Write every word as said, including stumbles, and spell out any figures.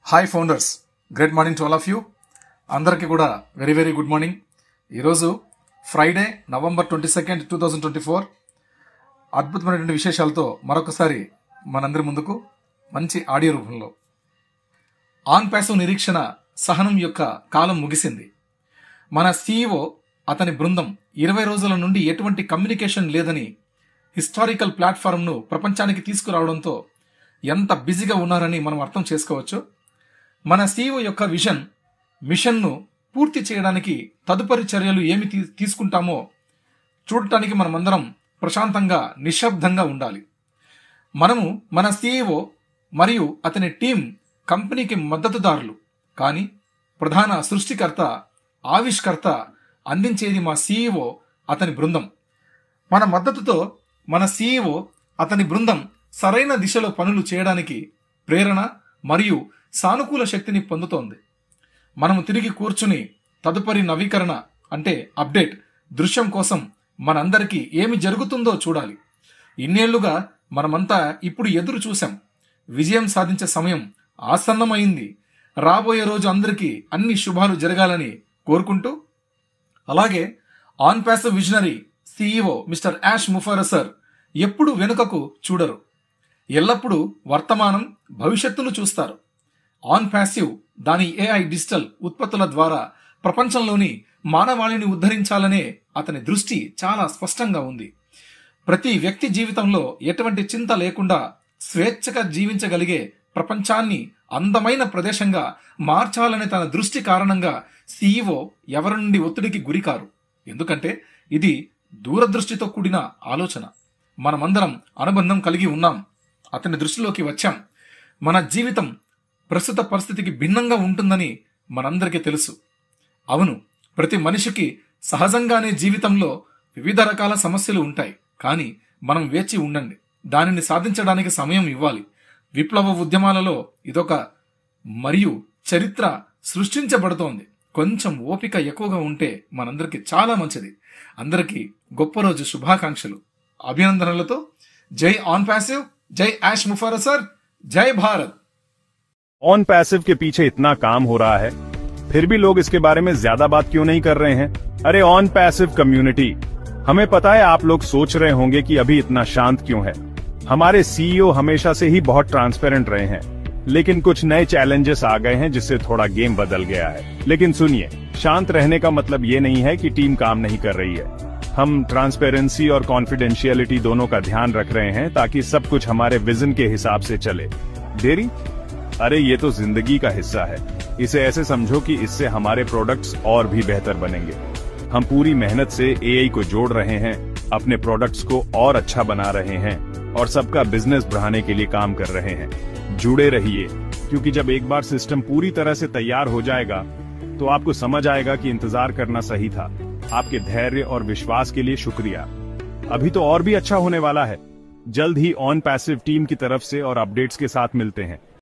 Hi founders, great morning to all of you. అందరికీ కూడా very very good morning. ఈరోజు Friday November twenty second two thousand twenty four అద్భుతమైనటువంటి విశేషాలతో మరొకసారి మనందరి ముందుకు మంచి ఆడియో రూపంలో. ఆన్ ప్యాసివ్ నిరీక్షణ సహనం యొక్క కాలం ముగిసింది. మన సీఈఓ అతని బృందం ఇరవై రోజుల నుండి ఎటువంటి కమ్యూనికేషన్ లేదని హిస్టారికల్ ప్లాట్ఫామ్ను ప్రపంచానికి తీసుకురావడంతో ఎంత బిజీగా ఉన్నారని మనం అర్థం చేసుకోవచ్చు. మన సీఈఓ యొక్క విజన్ మిషన్ను పూర్తి చేయడానికి తదుపరి చర్యలు ఏమి తీ- తీసుకుంటామో చూడటానికి మనమందరం ప్రశాంతంగా నిశ్శబ్దంగా ఉండాలి. మనము మన సీఈఓ మరియు అతని టీం కంపెనీకి మద్దతుదారులు, కానీ ప్రధాన సృష్టికర్త ఆవిష్కర్త అందించేది మా సీఈఓ అతని బృందం. మన మద్దతుతో మన సీఈఓ అతని బృందం సరైన దిశలో పనులు చేయడానికి ప్రేరణ మరియు సానుకూల శక్తిని పొందుతోంది. మనము తిరిగి కూర్చుని తదుపరి నవీకరణ అంటే అప్డేట్ దృశ్యం కోసం మనందరికీ ఏమి జరుగుతుందో చూడాలి. ఇన్నేళ్లుగా మనమంతా ఇప్పుడు ఎదురు చూశాం. విజయం సాధించే సమయం ఆసన్నమైంది. రాబోయే రోజు అందరికీ అన్ని శుభాలు జరగాలని కోరుకుంటూ, అలాగే Onpassive visionary CEO mister Ash Mufareh sir ఎప్పుడు వెనుకకు చూడరు. ఎల్లప్పుడూ వర్తమానం భవిష్యత్తును చూస్తారు. ఆన్ ప్యాసివ్ దాని ఏఐ డిజిటల్ ఉత్పత్తుల ద్వారా ప్రపంచంలోని మానవాళిని ఉద్ధరించాలనే అతని దృష్టి చాలా స్పష్టంగా ఉంది. ప్రతి వ్యక్తి జీవితంలో ఎటువంటి చింత లేకుండా స్వేచ్ఛగా జీవించగలిగే ప్రపంచాన్ని అందమైన ప్రదేశంగా మార్చాలనే తన దృష్టి కారణంగా సీఈఓ ఎవరి నుండి ఒత్తిడికి గురికారు. ఎందుకంటే ఇది దూరదృష్టితో కూడిన ఆలోచన. మనమందరం అనుబంధం కలిగి ఉన్నాం. అతని దృష్టిలోకి వచ్చాం. మన జీవితం ప్రస్తుత పరిస్థితికి భిన్నంగా ఉంటుందని మనందరికీ తెలుసు. అవును, ప్రతి మనిషికి సహజంగానే జీవితంలో వివిధ రకాల సమస్యలు ఉంటాయి. కానీ మనం వేచి ఉండండి. దానిని సాధించడానికి సమయం ఇవ్వాలి. విప్లవ ఉద్యమాలలో ఇదొక మరియు చరిత్ర సృష్టించబడుతోంది. కొంచెం ఓపిక ఎక్కువగా ఉంటే మనందరికీ చాలా మంచిది. అందరికీ గొప్ప రోజు శుభాకాంక్షలు, అభినందనలతో జై ఆన్ ప్యాసివ్, జై యాష్ ముఫారా సార్, జై భారత్. ऑन पैसिव के पीछे इतना काम हो रहा है, फिर भी लोग इसके बारे में ज्यादा बात क्यों नहीं कर रहे हैं? अरे ऑन पैसिव कम्युनिटी, हमें पता है आप लोग सोच रहे होंगे कि अभी इतना शांत क्यों है. हमारे सीईओ हमेशा से ही बहुत ट्रांसपेरेंट रहे हैं, लेकिन कुछ नए चैलेंजेस आ गए हैं जिससे थोड़ा गेम बदल गया है. लेकिन सुनिए, शांत रहने का मतलब ये नहीं है कि टीम काम नहीं कर रही है. हम ट्रांसपेरेंसी और कॉन्फिडेंशियलिटी दोनों का ध्यान रख रहे हैं ताकि सब कुछ हमारे विजन के हिसाब से चले. देरी? अरे ये तो जिंदगी का हिस्सा है. इसे ऐसे समझो कि इससे हमारे प्रोडक्ट्स और भी बेहतर बनेंगे. हम पूरी मेहनत से एआई को जोड़ रहे हैं, अपने प्रोडक्ट्स को और अच्छा बना रहे हैं और सबका बिजनेस बढ़ाने के लिए काम कर रहे हैं. जुड़े रहिए, क्योंकि जब एक बार सिस्टम पूरी तरह से तैयार हो जाएगा तो आपको समझ आएगा कि इंतजार करना सही था. आपके धैर्य और विश्वास के लिए शुक्रिया. अभी तो और भी अच्छा होने वाला है. जल्द ही ऑन पैसिव टीम की तरफ से और अपडेट्स के साथ मिलते हैं.